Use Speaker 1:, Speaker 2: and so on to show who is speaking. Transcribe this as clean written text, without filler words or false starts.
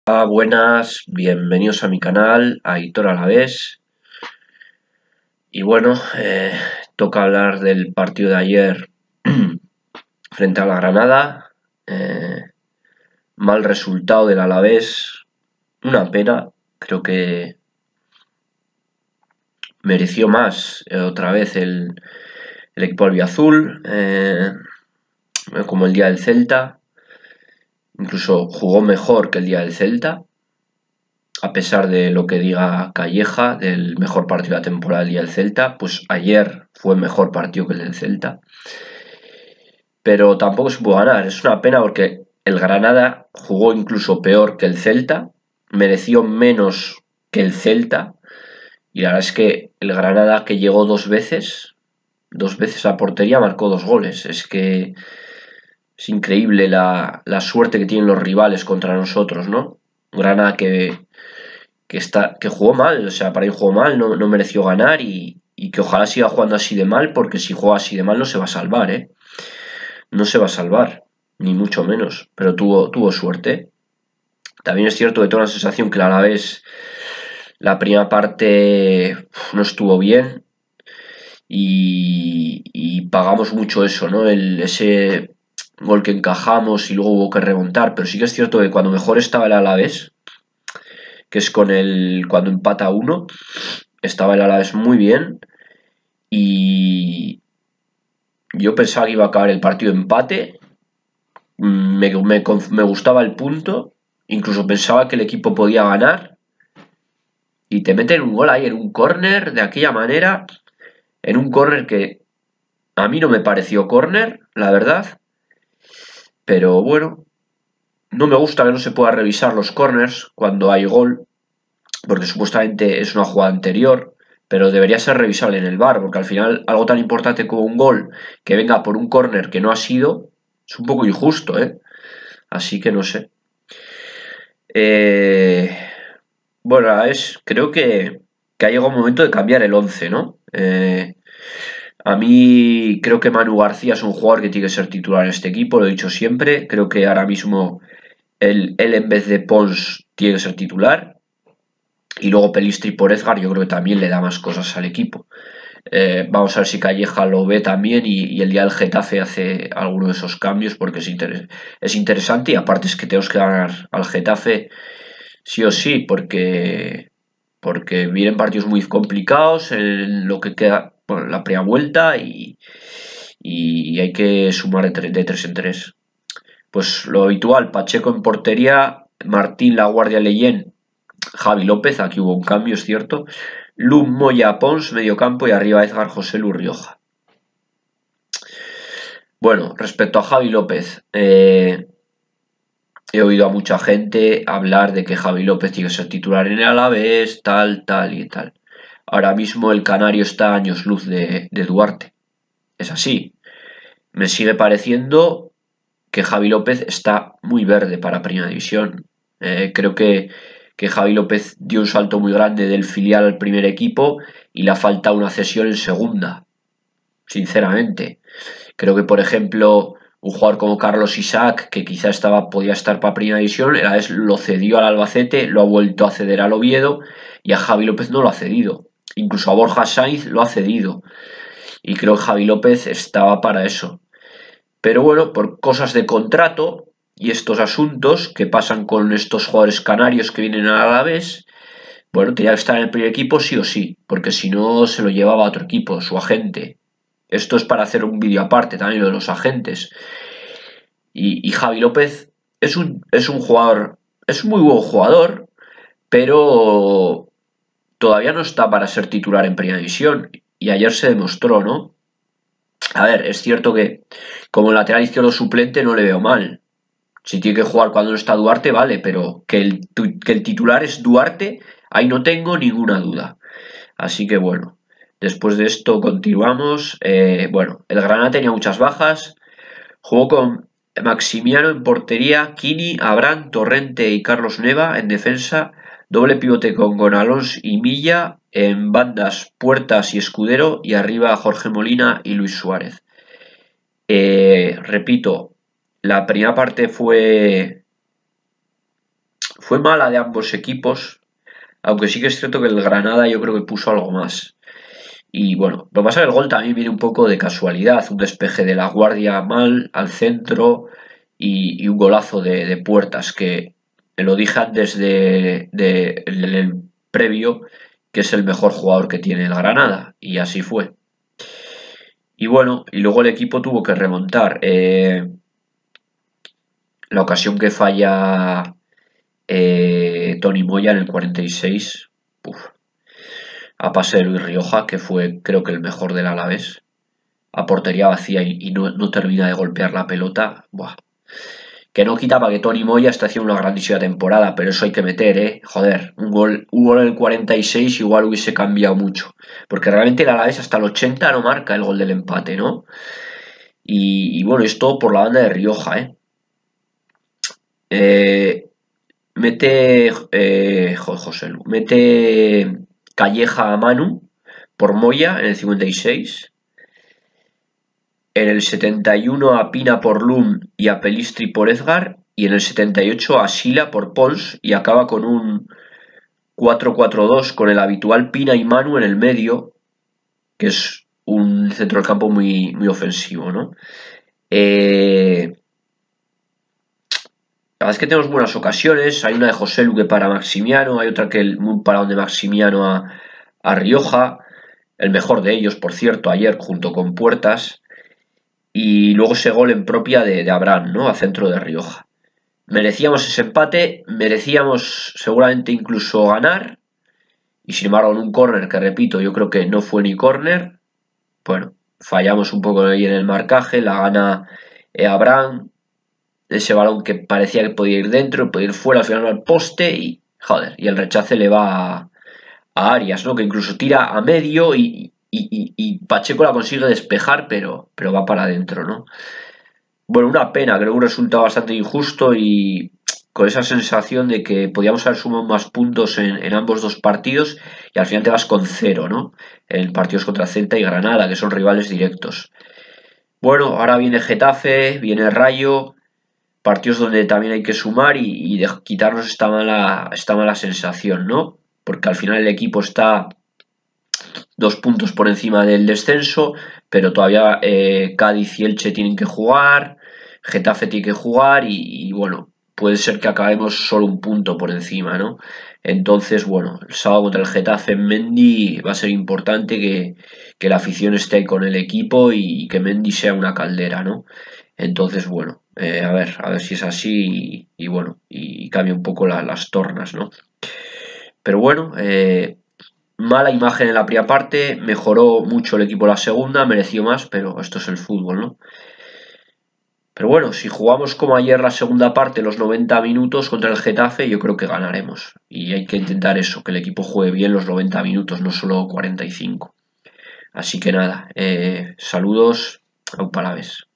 Speaker 1: Hola, buenas, bienvenidos a mi canal, Aitor Alavés. Y bueno, toca hablar del partido de ayer frente a la Granada. Mal resultado del Alavés, una pena. Creo que mereció más otra vez el equipo albiazul, como el día del Celta. Incluso jugó mejor que el día del Celta, a pesar de lo que diga Calleja del mejor partido de la temporada del día del Celta. Pues ayer fue mejor partido que el del Celta, pero tampoco se pudo ganar. Es una pena porque el Granada jugó incluso peor que el Celta, mereció menos que el Celta, y la verdad es que el Granada, que llegó dos veces a portería, marcó 2 goles. Es que es increíble la suerte que tienen los rivales contra nosotros, ¿no? Granada que jugó mal, o sea, para ir jugó mal, no mereció ganar, y que ojalá siga jugando así de mal, porque si juega así de mal no se va a salvar, ¿eh? No se va a salvar, ni mucho menos, pero tuvo suerte. También es cierto que tengo la sensación que el Alavés la primera parte no estuvo bien, y pagamos mucho eso, ¿no? Ese gol que encajamos y luego hubo que remontar, pero sí que es cierto que cuando mejor estaba el Alavés, que es cuando empata uno, estaba el Alavés muy bien, y yo pensaba que iba a acabar el partido empate. Me gustaba el punto, incluso pensaba que el equipo podía ganar, y te meten un gol ahí en un córner de aquella manera, en un córner que a mí no me pareció córner, la verdad, pero bueno, no me gusta que no se pueda revisar los córners cuando hay gol, porque supuestamente es una jugada anterior, pero debería ser revisable en el VAR, porque al final algo tan importante como un gol que venga por un córner que no ha sido, es un poco injusto, ¿eh? Así que no sé. Eh, bueno, creo que ha llegado un momento de cambiar el 11, ¿no? A mí creo que Manu García es un jugador que tiene que ser titular en este equipo, lo he dicho siempre. Creo que ahora mismo él en vez de Pons tiene que ser titular. Y luego Pelistri por Edgar, yo creo que también le da más cosas al equipo. Vamos a ver si Calleja lo ve también, y el día del Getafe hace alguno de esos cambios, porque es interesante, y aparte es que tenemos que ganar al Getafe sí o sí, porque vienen partidos muy complicados en lo que queda, bueno, la primera vuelta, y hay que sumar de tres en tres. Pues lo habitual: Pacheco en portería, Martín La Guardia Leyen, Javi López. Aquí hubo un cambio, es cierto. Lum Moya Pons, mediocampo, y arriba Edgar José Lu Rioja. Bueno, respecto a Javi López, he oído a mucha gente hablar de que Javi López tiene que ser titular en el Alavés, tal y tal. Ahora mismo el canario está a años luz de Duarte. Es así. Me sigue pareciendo que Javi López está muy verde para Primera División. Creo que Javi López dio un salto muy grande del filial al primer equipo, y le falta una cesión en segunda, sinceramente. Creo que, por ejemplo, un jugador como Carlos Isaac, que quizá podía estar para Primera División, lo cedió al Albacete, lo ha vuelto a ceder al Oviedo, y a Javi López no lo ha cedido. Incluso a Borja Sainz lo ha cedido. Y creo que Javi López estaba para eso. Pero bueno, por cosas de contrato y estos asuntos que pasan con estos jugadores canarios que vienen a la vez, bueno, tenía que estar en el primer equipo sí o sí, porque si no se lo llevaba a otro equipo, su agente. Esto es para hacer un vídeo aparte también, lo de los agentes. Y Javi López es un jugador, es un muy buen jugador, pero todavía no está para ser titular en Primera División. Y ayer se demostró, ¿no? A ver, es cierto que como lateral izquierdo suplente no le veo mal. Si tiene que jugar cuando no está Duarte, vale, pero que el titular es Duarte, ahí no tengo ninguna duda. Así que bueno, después de esto continuamos. Bueno, el Granada tenía muchas bajas. Jugó con Maximiano en portería, Kini, Abraham, Torrente y Carlos Neva en defensa, doble pivote con Gonalons y Milla, en bandas Puertas y Escudero, y arriba Jorge Molina y Luis Suárez. Repito, la primera parte fue fue mala de ambos equipos, aunque sí que es cierto que el Granada yo creo que puso algo más. Y bueno, lo que pasa es que el gol también viene un poco de casualidad, un despeje de La Guardia mal al centro y un golazo de Puertas, que lo dije antes el previo, que es el mejor jugador que tiene el Granada, y así fue. Y bueno, y luego el equipo tuvo que remontar. La ocasión que falla Tony Moya en el 46, uf, a pase de Luis Rioja, que fue creo que el mejor del Alavés, a portería vacía y no termina de golpear la pelota. Buah. Que no quita para que Tony Moya esté haciendo una grandísima temporada, pero eso hay que meter, joder, un gol en el 46 igual hubiese cambiado mucho, porque realmente el Alavés hasta el 80 no marca el gol del empate, ¿no? Y bueno, es todo por la banda de Rioja, mete mete Calleja a Manu por Moya en el 56. En el 71 a Pina por Lum y a Pelistri por Edgar. Y en el 78 a Sila por Pons. Y acaba con un 4-4-2 con el habitual Pina y Manu en el medio, que es un centro del campo muy, muy ofensivo, ¿no? La verdad es que tenemos buenas ocasiones. Hay una de José Lu que para Maximiano, hay otra que un parón de Maximiano a Rioja, el mejor de ellos, por cierto, ayer junto con Puertas. Y luego ese gol en propia de Abraham, ¿no? A centro de Rioja. Merecíamos ese empate, merecíamos seguramente incluso ganar. Y sin embargo, en un córner que repito, yo creo que no fue ni córner. Bueno, fallamos un poco ahí en el marcaje, la gana Abraham. Ese balón que parecía que podía ir dentro, podía ir fuera, al final al poste y, joder, y el rechace le va a Arias, ¿no? Que incluso tira a medio y Pacheco la consigue despejar, pero va para adentro, ¿no? Bueno, una pena, creo que un resultado bastante injusto y con esa sensación de que podíamos haber sumado más puntos en ambos dos partidos y al final te vas con 0, ¿no? En partidos contra Celta y Granada, que son rivales directos. Bueno, ahora viene Getafe, viene Rayo, partidos donde también hay que sumar y quitarnos esta mala sensación, ¿no? Porque al final el equipo está 2 puntos por encima del descenso, pero todavía Cádiz y Elche tienen que jugar, Getafe tiene que jugar y bueno, puede ser que acabemos solo un punto por encima, ¿no? Entonces, bueno, el sábado contra el Getafe en Mendy va a ser importante que la afición esté con el equipo y que Mendy sea una caldera, ¿no? Entonces, bueno, a ver si es así y bueno, y cambia un poco las tornas, ¿no? Pero bueno, mala imagen en la primera parte, mejoró mucho el equipo en la segunda, mereció más, pero esto es el fútbol, ¿no? Pero bueno, si jugamos como ayer la segunda parte, los 90 minutos contra el Getafe, yo creo que ganaremos. Y hay que intentar eso, que el equipo juegue bien los 90 minutos, no solo 45. Así que nada, saludos, au palabres.